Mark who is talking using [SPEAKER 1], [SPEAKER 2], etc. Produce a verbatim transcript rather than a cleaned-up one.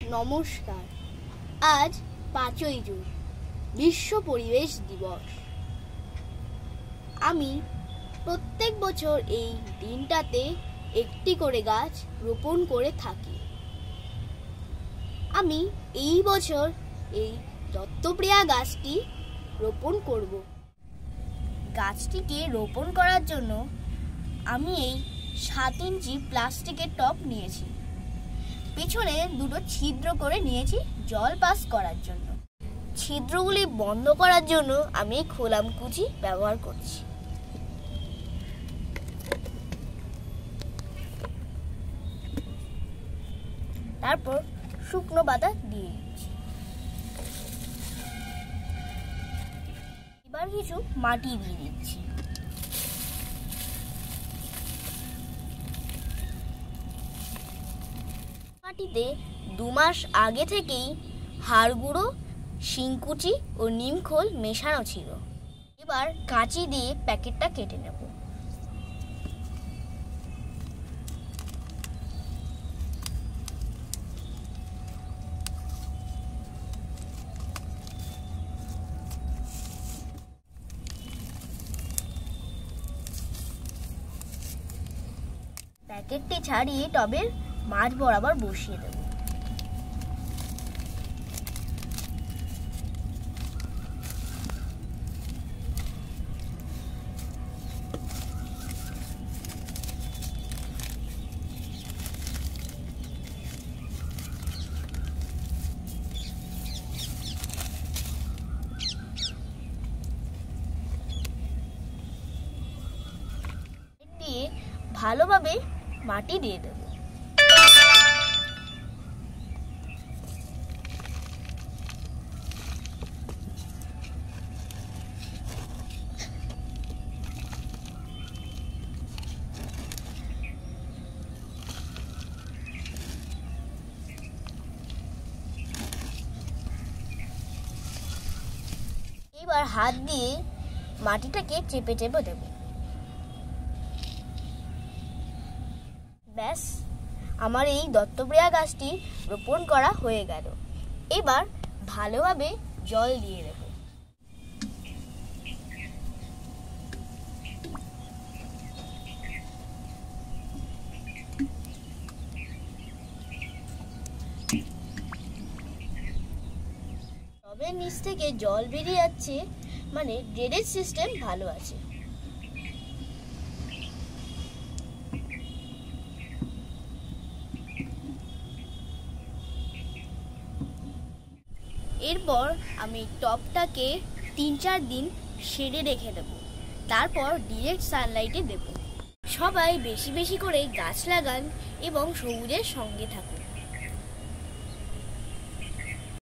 [SPEAKER 1] নমস্কার। আজ পাঁচই জুন, বিশ্ব পরিবেশ দিবস। আমি প্রত্যেক বছর এই দিনটাতে একটি করে গাছ রোপণ করে থাকি। আমি এই বছর এই দত্তপ্রিয়া গাছটি রোপণ করব। গাছটিকে রোপণ করার জন্য আমি এই সাত ইঞ্চি প্লাস্টিকের টব নিয়েছি। পেছনে দুটো ছিদ্র করে নিয়েছি জল পাস করার জন্য। ছিদ্রগুলি বন্ধ করার জন্য আমি খোলাম কুচি ব্যবহার করছি। তারপর শুকনো পাতা দিয়ে দিচ্ছি। এবার কিছু মাটি দিয়ে দিচ্ছি। মাটিতে দু মাস আগে থেকেই হাড় গুঁড়ো, শিংকুচি ও নিমখোল মেশানো ছিল। এবার কাঁচি দিয়ে প্যাকেটটা কেটে নেব। প্যাকেটটি ছাড়িয়ে টবের মাঝ বরাবর বসিয়ে দেব। দিয়ে ভালোভাবে মাটি দিয়ে দেব। এবার হাত দিয়ে মাটিটাকে চেপে চেপে দেব। ব্যাস, আমার এই দত্তপ্রিয়া গাছটি রোপণ করা হয়ে গেল। এবার ভালোভাবে জল দিয়ে দেব। টবের নিচ থেকে জল বেরিয়ে যাচ্ছে, মানে ড্রেনেজ সিস্টেম ভালো আছে। এরপর আমি টবটাকে তিন চার দিন শেডে রেখে দেব। তারপর ডিরেক্ট সানলাইটে দেব। সবাই বেশি বেশি করে গাছ লাগান এবং সবুজের সঙ্গে থাকুন।